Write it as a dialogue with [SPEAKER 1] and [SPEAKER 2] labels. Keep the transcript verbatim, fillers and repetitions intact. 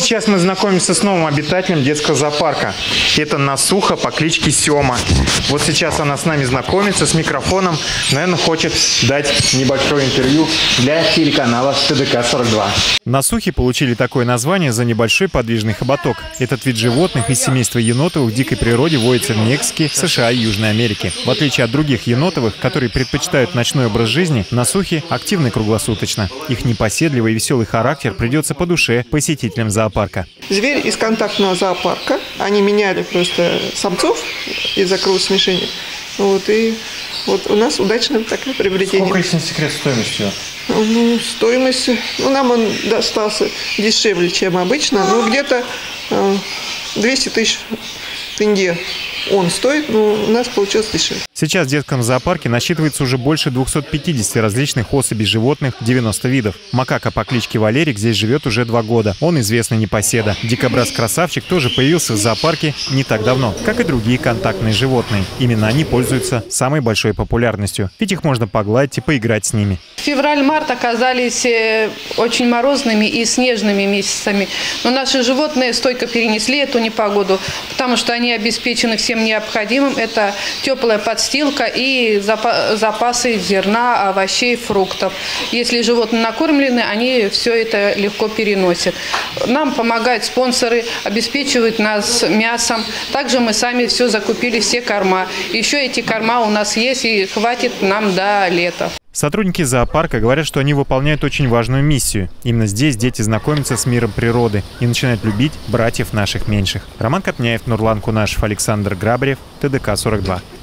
[SPEAKER 1] Сейчас мы знакомимся с новым обитателем детского зоопарка. Это Насуха по кличке Сема. Вот сейчас она с нами знакомится с микрофоном. Наверное, хочет дать небольшое интервью для телеканала Тэ Дэ Ка сорок два.
[SPEAKER 2] Насухи получили такое название за небольшой подвижный хоботок. Этот вид животных из семейства енотовых в дикой природе водится в Мексике, США и Южной Америке. В отличие от других енотовых, которые предпочитают ночной образ жизни, насухи активны круглосуточно. Их непоседливый и веселый характер придется по душе посетителям зоопарка.
[SPEAKER 3] Зверь из контактного зоопарка. Они меняли просто самцов из-за кровосмешения. Вот, и вот у нас удачное такое приобретение.
[SPEAKER 1] Сколько, если не секрет, стоимостью?
[SPEAKER 3] Ну, стоимость, ну, нам он достался дешевле, чем обычно, но где-то э, двести тысяч тенге он стоит, но у нас получилось дешевле.
[SPEAKER 2] Сейчас в детском зоопарке насчитывается уже больше двухсот пятидесяти различных особей животных, девяноста видов. Макака по кличке Валерик здесь живет уже два года. Он известный непоседа. Дикобраз-красавчик тоже появился в зоопарке не так давно, как и другие контактные животные. Именно они пользуются самой большой популярностью, ведь их можно погладить и поиграть с ними.
[SPEAKER 4] Февраль-март оказались очень морозными и снежными месяцами. Но наши животные стойко перенесли эту непогоду, потому что они обеспечены всем необходимым. Это теплая подстилка и запасы зерна, овощей, фруктов. Если животные накормлены, они все это легко переносят. Нам помогают спонсоры, обеспечивают нас мясом. Также мы сами все закупили, все корма. Еще эти корма у нас есть и хватит нам до лета.
[SPEAKER 2] Сотрудники зоопарка говорят, что они выполняют очень важную миссию. Именно здесь дети знакомятся с миром природы и начинают любить братьев наших меньших. Роман Копняев, Нурлан Кунашев, Александр Грабарев, Тэ Дэ Ка сорок два.